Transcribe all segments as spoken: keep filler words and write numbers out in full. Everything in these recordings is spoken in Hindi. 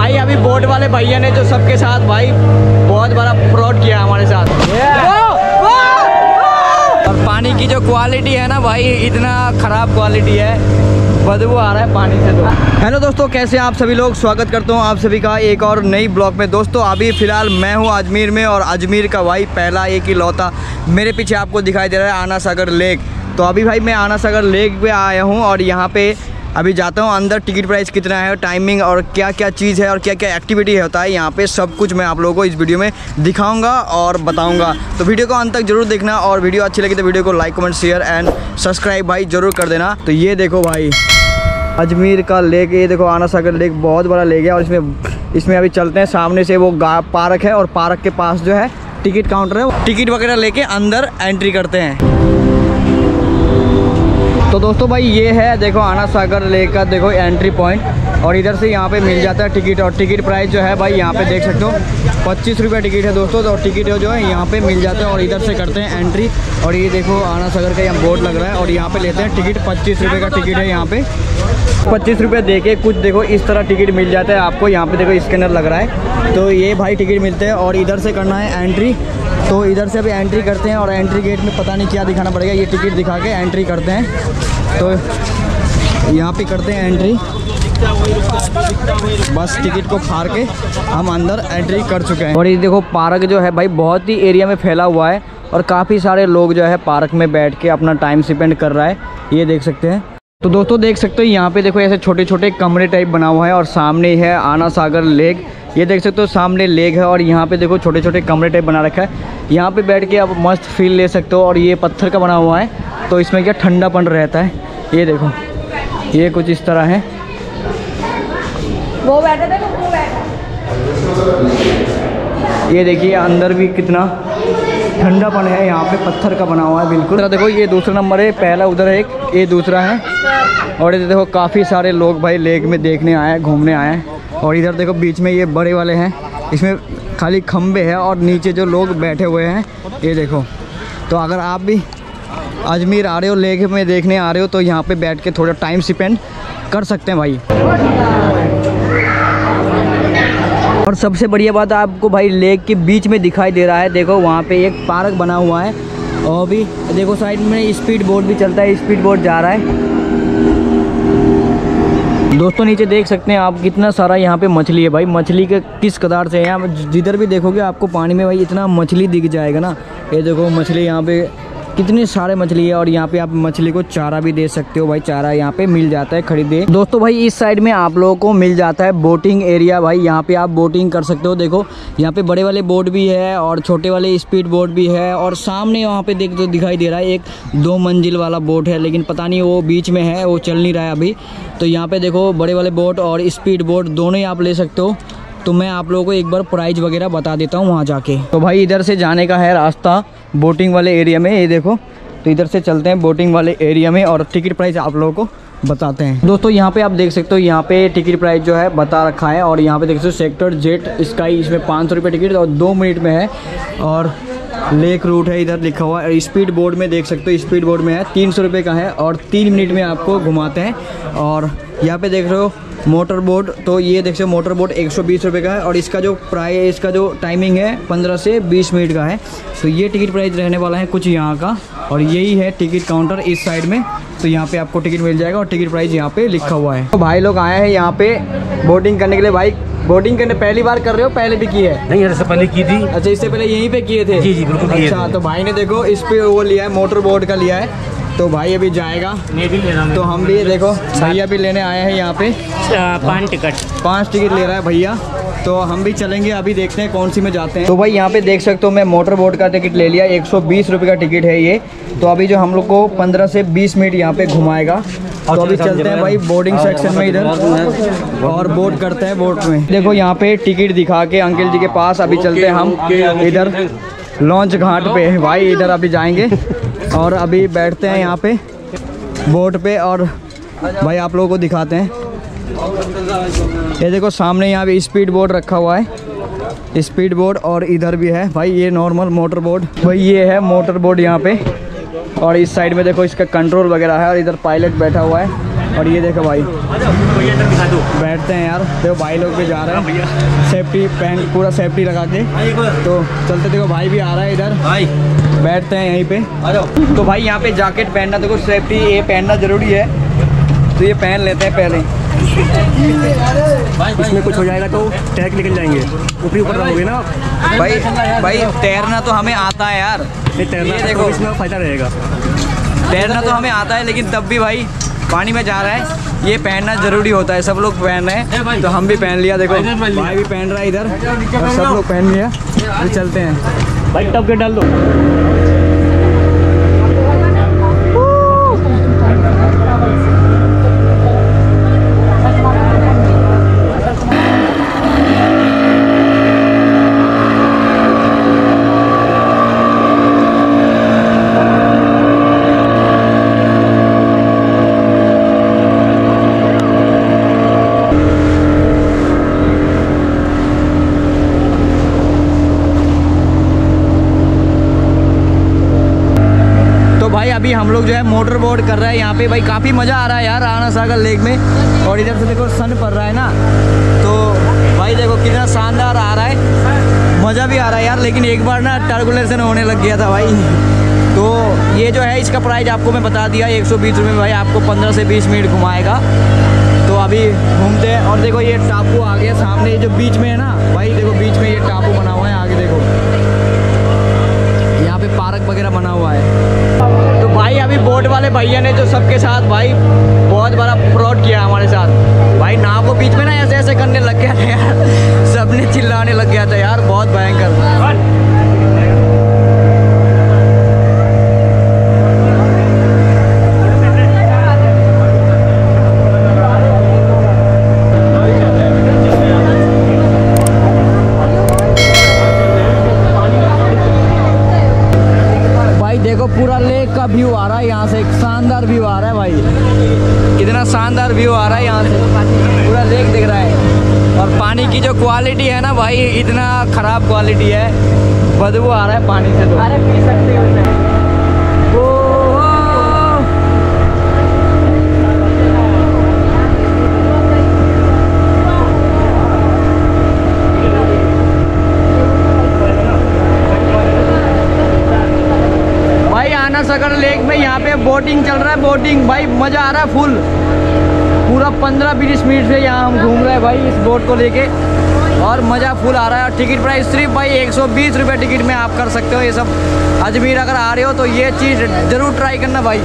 भाई अभी बोट वाले भैया ने जो सबके साथ भाई बहुत बड़ा फ्रॉड किया हमारे साथ। और पानी की जो क्वालिटी है ना भाई, इतना ख़राब क्वालिटी है, बदबू आ रहा है पानी से तो। हेलो दोस्तों, कैसे आप सभी लोग, स्वागत करता हूँ आप सभी का एक और नई ब्लॉग में। दोस्तों अभी फ़िलहाल मैं हूँ अजमेर में, और अजमेर का भाई पहला एक ही लौता मेरे पीछे आपको दिखाई दे रहा है आना सागर लेक। तो अभी भाई मैं आना सागर लेक पे आया हूँ, और यहाँ पे अभी जाता हूँ अंदर। टिकट प्राइस कितना है, टाइमिंग और क्या क्या चीज़ है और क्या क्या एक्टिविटी होता है यहाँ पे, सब कुछ मैं आप लोगों को इस वीडियो में दिखाऊंगा और बताऊंगा। तो वीडियो को अंत तक जरूर देखना, और वीडियो अच्छी लगी तो वीडियो को like comment share and subscribe भाई जरूर कर देना। तो ये देखो भाई अजमेर का लेक, ये देखो आना सागर लेक, बहुत बड़ा लेक है। और इसमें इसमें अभी चलते हैं, सामने से वो पार्क है, और पार्क के पास जो है टिकट काउंटर है, टिकट वगैरह लेके अंदर एंट्री करते हैं। तो दोस्तों भाई ये है देखो आना सागर लेक का देखो एंट्री पॉइंट, और इधर से यहाँ पे मिल जाता है टिकट। और टिकट प्राइस जो है भाई यहाँ पे देख सकते हो पच्चीस रुपये टिकट है दोस्तों। और टिकट जो है यहाँ पे मिल जाता है, और इधर से करते हैं एंट्री। और ये देखो आना सागर का यहाँ बोर्ड लग रहा है, और यहाँ पे लेते हैं टिकट। पच्चीस रुपये का टिकट है यहाँ पे, पच्चीस रुपये दे के कुछ देखो इस तरह टिकट मिल जाता है आपको। यहाँ पे देखो स्कैनर लग रहा है, तो ये भाई टिकट मिलते हैं। और इधर से करना है एंट्री, तो इधर से अभी एंट्री करते हैं। और एंट्री गेट में पता नहीं क्या दिखाना पड़ेगा, ये टिकट दिखा के एंट्री करते हैं। तो यहाँ पे करते हैं एंट्री, बस टिकट को फाड़ के हम अंदर एंट्री कर चुके हैं। और ये देखो पार्क जो है भाई बहुत ही एरिया में फैला हुआ है, और काफ़ी सारे लोग जो है पार्क में बैठ के अपना टाइम स्पेंड कर रहा है, ये देख सकते हैं। तो दोस्तों देख सकते हो यहाँ पे देखो ऐसे छोटे छोटे कमरे टाइप बना हुआ है, और सामने है आना सागर लेक, ये देख सकते हो सामने लेक है। और यहाँ पे देखो छोटे छोटे कमरे टाइप बना रखा है, यहाँ पे बैठ के आप मस्त फील ले सकते हो। और ये पत्थर का बना हुआ है, तो इसमें क्या ठंडापन रहता है। ये देखो ये कुछ इस तरह है। वो बैठे थे वो बैठा। ये देखिए अंदर भी कितना ठंडापन है, यहाँ पे पत्थर का बना हुआ है बिल्कुल। देखो ये दूसरा नंबर है, पहला उधर है एक, ये दूसरा है। और ये देखो काफ़ी सारे लोग भाई लेक में देखने आए हैं, घूमने आए हैं। और इधर देखो बीच में ये बड़े वाले हैं, इसमें खाली खम्बे हैं, और नीचे जो लोग बैठे हुए हैं ये देखो। तो अगर आप भी अजमेर आ रहे हो, लेक में देखने आ रहे हो, तो यहाँ पे बैठ के थोड़ा टाइम स्पेंड कर सकते हैं भाई। और सबसे बढ़िया बात आपको भाई लेक के बीच में दिखाई दे रहा है, देखो वहाँ पे एक पार्क बना हुआ है। और भी देखो साइड में स्पीड बोट भी चलता है, स्पीड बोट जा रहा है। दोस्तों नीचे देख सकते हैं आप कितना सारा यहाँ पे मछली है भाई, मछली के किस कदार से है यहाँ, जिधर भी देखोगे आपको पानी में भाई इतना मछली दिख जाएगा ना। ये देखो मछली यहाँ पे कितनी सारे मछली है, और यहाँ पे आप मछली को चारा भी दे सकते हो भाई, चारा यहाँ पे मिल जाता है खरीदे। दोस्तों भाई इस साइड में आप लोगों को मिल जाता है बोटिंग एरिया भाई, यहाँ पे आप बोटिंग कर सकते हो। देखो यहाँ पे बड़े वाले बोट भी है, और छोटे वाले स्पीड बोट भी है। और सामने वहाँ पे देख तो दिखाई दे रहा है एक दो मंजिल वाला बोट है, लेकिन पता नहीं वो बीच में है, वो चल नहीं रहा है अभी। तो यहाँ पे देखो बड़े वाले बोट और स्पीड बोट दोनों ही आप ले सकते हो। तो मैं आप लोगों को एक बार प्राइस वगैरह बता देता हूँ वहाँ जाके। तो भाई इधर से जाने का है रास्ता बोटिंग वाले एरिया में, ये देखो। तो इधर से चलते हैं बोटिंग वाले एरिया में, और टिकट प्राइस आप लोगों को बताते हैं। दोस्तों यहाँ पे आप देख सकते हो, यहाँ पे टिकट प्राइस जो है बता रखा है। और यहाँ पे देख सकते हो सेक्टर जेट स्काई, इसमें पाँच सौ रुपये टिकट और दो मिनट में है। और लेक रूट है इधर लिखा हुआ है। स्पीड बोर्ड में देख सकते हो, स्पीड बोर्ड में है तीन सौ रुपये का है, और तीन मिनट में आपको घुमाते हैं। और यहाँ पे देख रहे हो मोटर बोट, तो ये देख सकते हो मोटर बोट एक सौ बीस रुपये का है, और इसका जो प्राइस, इसका जो टाइमिंग है पंद्रह से बीस मिनट का है। तो ये टिकट प्राइस रहने वाला है कुछ यहाँ का, और यही है टिकट काउंटर इस साइड में। तो यहाँ पे आपको टिकट मिल जाएगा, और टिकट प्राइस यहाँ पे लिखा हुआ है। तो भाई लोग आए हैं यहाँ पे बोटिंग करने के लिए। भाई बोटिंग करने पहली बार कर रहे हो, पहले भी की है? नहीं इससे पहले की थी। अच्छा इससे पहले यहीं पे किए थे? जी जी बिल्कुल। अच्छा तो भाई ने देखो इस पे वो लिया है, मोटर बोट का लिया है। तो भाई अभी जाएगा, मैं भी ले रहा हूँ। तो हम भी देखो भैया भी लेने आए हैं यहाँ पे, पाँच टिकट पाँच टिकट ले रहा है भैया। तो हम भी चलेंगे, अभी देखते हैं कौन सी में जाते हैं। तो भाई यहाँ पे देख सकते हो मैं मोटर बोट का टिकट ले लिया, एक सौ बीस रुपये का टिकट है ये। तो अभी जो हम लोग को पंद्रह से बीस मिनट यहाँ पे घुमाएगा। तो अभी चलते हैं भाई बोर्डिंग सेक्शन में इधर, और बोट करते हैं बोट में। देखो यहाँ पे टिकट दिखा के अंकल जी के पास अभी चलते हैं हम इधर लॉन्च घाट पे भाई, इधर अभी जाएंगे और अभी बैठते हैं यहाँ पे बोट पे, और भाई आप लोगों को दिखाते हैं। ये देखो सामने यहाँ पे स्पीड बोट रखा हुआ है, स्पीड बोट, और इधर भी है भाई ये नॉर्मल मोटर बोट। भाई ये है मोटर बोट यहाँ पे, और इस साइड में देखो इसका कंट्रोल वगैरह है, और इधर पायलट बैठा हुआ है। और ये देखो भाई भैया इधर दिखा दो। बैठते हैं यार, देखो भाई लोग भी जा रहे हैं भैया सेफ्टी पहन, पूरा सेफ्टी लगा के। तो चलते, देखो भाई भी आ रहा है इधर, भाई बैठते हैं यहीं पे। आ जाओ। तो भाई यहाँ पे जैकेट पहनना, देखो सेफ्टी ये पहनना ज़रूरी है, तो ये पहन लेते हैं पहले। इसमें कुछ हो जाएगा तो टैग निकल जाएंगे, ऊपरी ऊपर रहोगे ना भाई भाई तैरना तो हमें आता है यार, ये तैरना, ये देखो इसमें फ़ायदा रहेगा। तैरना तो हमें आता है, लेकिन तब भी भाई पानी में जा रहा है, ये पहनना ज़रूरी होता है। सब लोग पहन रहे हैं तो हम भी पहन लिया, देखो भाई भी पहन रहा है इधर, और सब लोग पहन लिया। तो चलते हैं भाई टब के डाल दो। अभी हम लोग जो है मोटर बोट कर रहे हैं यहाँ पे। भाई काफ़ी मज़ा आ रहा है यार आना सागर लेक में, और इधर से देखो सन पड़ रहा है ना, तो भाई देखो कितना शानदार आ रहा है, मज़ा भी आ रहा है यार। लेकिन एक बार ना टर्बुलेशन होने लग गया था भाई। तो ये जो है इसका प्राइस आपको मैं बता दिया, एक सौ बीस रुपये में भाई आपको पंद्रह से बीस मिनट घुमाएगा। तो अभी घूमते हैं, और देखो ये टापू आ गया सामने, जो बीच में है ना भाई, देखो बीच में ये टापू बना हुआ है, आगे देखो यहाँ पे पार्क वगैरह बना हुआ है। तो भाई अभी बोट वाले भैया ने जो सबके साथ भाई बहुत बड़ा फ्रॉड किया हमारे साथ भाई। नाव को बीच में ना ऐसे ऐसे करने लग गया था यार, सबने चिल्लाने लग गया था यार, बहुत भयंकर। देखो पूरा लेक का व्यू आ रहा है यहाँ से, एक शानदार व्यू आ रहा है भाई, कितना शानदार व्यू आ रहा है यहाँ से, पूरा लेक दिख रहा है। और पानी की जो क्वालिटी है ना भाई, इतना ख़राब क्वालिटी है, बदबू आ रहा है पानी से। तो अरे पी सकते हो। सागर लेक में यहाँ पे बोटिंग चल रहा है, बोटिंग भाई मज़ा आ रहा है फुल। पूरा पंद्रह बीस मिनट से यहाँ हम घूम रहे हैं भाई इस बोट को लेके, और मज़ा फुल आ रहा है। और टिकट प्राइस सिर्फ भाई एक सौ बीस रुपये टिकट में आप कर सकते हो ये सब। अजमेर अगर आ रहे हो तो ये चीज़ ज़रूर ट्राई करना भाई।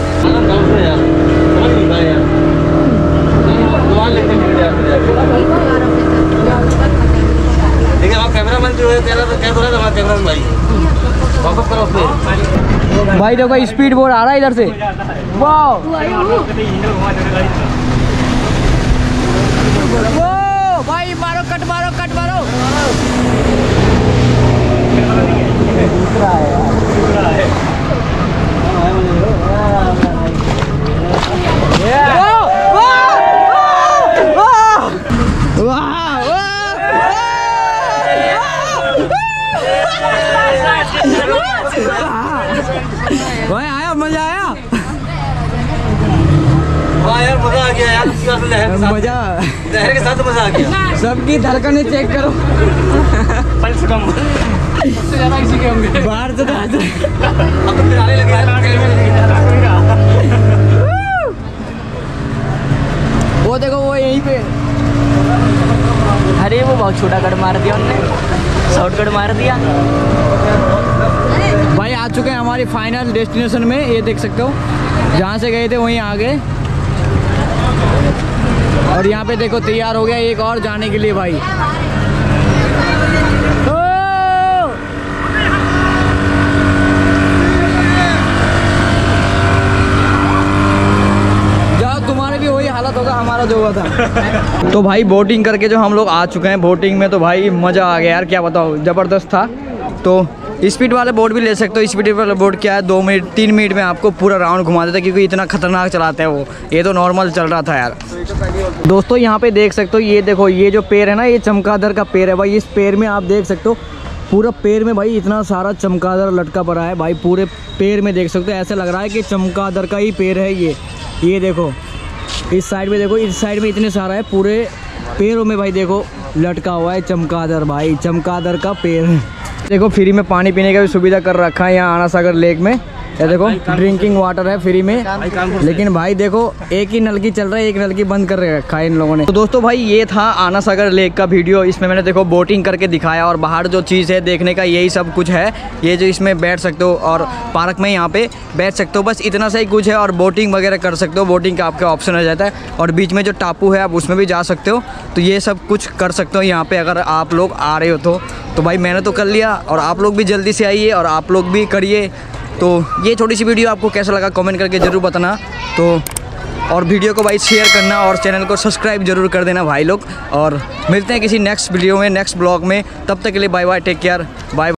भाई देखो स्पीड बोट आ रहा है इधर से, वाह भाई, मारो कट मारो कट मारो। दूसरा है भाई, आया मजा आया। हाँ यार मजा आ गया यार, मजा लहर के साथ मजा आ गया। सबकी धड़कनें चेक करो, पल्स कम सबसे ज्यादा किसी के होंगे बाहर से। अब तो आने लगे यार, वो देखो वो यहीं पे, अरे वो बहुत छोटा कट मार दिया उन्होंने, शॉर्टकट मार दिया भाई। आ चुके हैं हमारी फाइनल डेस्टिनेशन में, ये देख सकते हो जहाँ से गए थे वहीं आ गए, और यहाँ पे देखो तैयार हो गया एक और जाने के लिए भाई। तुम्हारे भी वही हालत होगा हमारा जो हुआ था। तो भाई बोटिंग करके जो हम लोग आ चुके हैं, बोटिंग में तो भाई मज़ा आ गया यार, क्या बताओ ज़बरदस्त था। तो स्पीड वाले बोट भी ले सकते हो। स्पीड वाला बोट क्या है, दो मिनट तीन मिनट में आपको पूरा राउंड घुमा देता है, क्योंकि इतना खतरनाक चलाते हैं वो। ये तो नॉर्मल चल रहा था यार। दोस्तों यहाँ पे देख सकते हो, ये देखो ये जो पेड़ है ना, ये चमगादड़ का पेड़ है भाई। इस पेड़ में आप देख सकते हो पूरा पेड़ में भाई इतना सारा चमगादड़ लटका पड़ा है भाई, पूरे पेड़ में देख सकते हो। ऐसा लग रहा है कि चमगादड़ का ही पेड़ है ये। ये देखो इस साइड में देखो, इस साइड में इतने सारा है, पूरे पेड़ों में भाई देखो लटका हुआ है चमगादड़ भाई, चमगादड़ का पेड़। देखो फ्री में पानी पीने का भी सुविधा कर रखा है यहाँ आना सागर लेक में। ये देखो ड्रिंकिंग वाटर है फ्री में, लेकिन भाई देखो एक ही नलकी चल रहा है, एक नलकी बंद कर रखा है इन लोगों ने। तो दोस्तों भाई ये था आना सागर लेक का वीडियो। इसमें मैंने देखो बोटिंग करके दिखाया और बाहर जो चीज़ है देखने का यही सब कुछ है। ये जो इसमें बैठ सकते हो और पार्क में यहाँ पे बैठ सकते हो, बस इतना सा ही कुछ है। और बोटिंग वगैरह कर सकते हो, बोटिंग का आपका ऑप्शन आ जाता है। और बीच में जो टापू है आप उसमें भी जा सकते हो। तो ये सब कुछ कर सकते हो यहाँ पे अगर आप लोग आ रहे हो तो। तो भाई मैंने तो कर लिया और आप लोग भी जल्दी से आइए और आप लोग भी करिए। तो ये छोटी सी वीडियो आपको कैसा लगा कमेंट करके ज़रूर बताना। तो और वीडियो को भाई शेयर करना और चैनल को सब्सक्राइब जरूर कर देना भाई लोग। और मिलते हैं किसी नेक्स्ट वीडियो में, नेक्स्ट ब्लॉग में। तब तक के लिए bye bye, take care, bye.